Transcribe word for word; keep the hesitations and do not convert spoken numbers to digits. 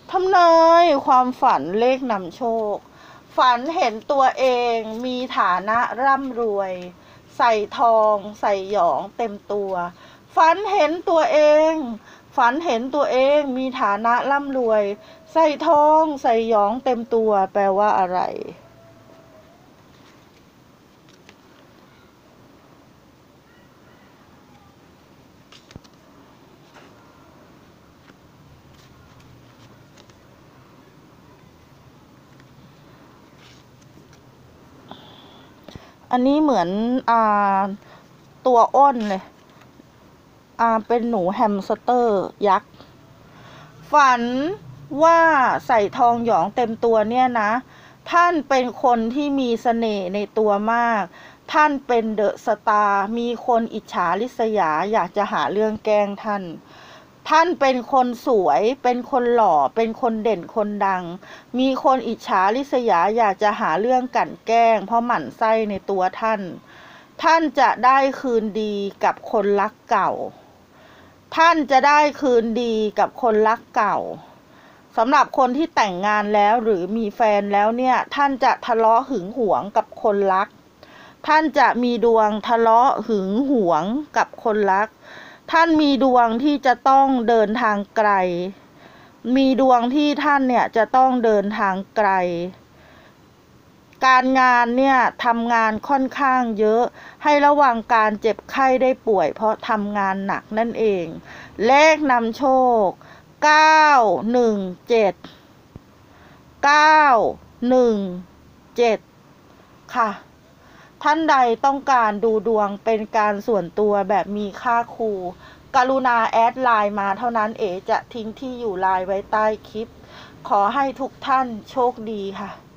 ทำนายความฝันเลขนำโชคฝันเห็นตัวเองมีฐานะร่ำรวยใส่ทองใส่หยองเต็มตัวฝันเห็นตัวเองฝันเห็นตัวเองมีฐานะร่ำรวยใส่ทองใส่หยองเต็มตัวแปลว่าอะไรอันนี้เหมือนอ่าตัวอ้นเลยอ่าเป็นหนูแฮมสเตอร์ยักษ์ฝันว่าใส่ทองหยองเต็มตัวเนี่ยนะท่านเป็นคนที่มีเสน่ห์ในตัวมากท่านเป็นเดอะสตาร์มีคนอิจฉาริษยาอยากจะหาเรื่องแกล้งท่านท่านเป็นคนสวยเป็นคนหล่อเป็นคนเด่นคนดังมีคนอิจฉาริษยาอยากจะหาเรื่องกลั่นแกล้งเพราะหมั่นไส้ในตัวท่านท่านจะได้คืนดีกับคนรักเก่าท่านจะได้คืนดีกับคนรักเก่าสำหรับคนที่แต่งงานแล้วหรือมีแฟนแล้วเนี่ยท่านจะทะเลาะหึงหวงกับคนรักท่านจะมีดวงทะเลาะหึงหวงกับคนรักท่านมีดวงที่จะต้องเดินทางไกลมีดวงที่ท่านเนี่ยจะต้องเดินทางไกลการงานเนี่ยทำงานค่อนข้างเยอะให้ระวังการเจ็บไข้ได้ป่วยเพราะทำงานหนักนั่นเองเลขนำโชคเก้า หนึ่ง เจ็ด เก้า หนึ่ง เจ็ดค่ะท่านใดต้องการดูดวงเป็นการส่วนตัวแบบมีค่าครูกรุณาแอดไลน์มาเท่านั้นเอ๋จะทิ้งที่อยู่ไลน์ไว้ใต้คลิปขอให้ทุกท่านโชคดีค่ะ